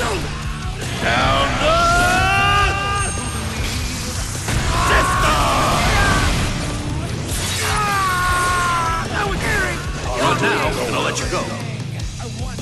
Down the system! Good now, and I'll let you go.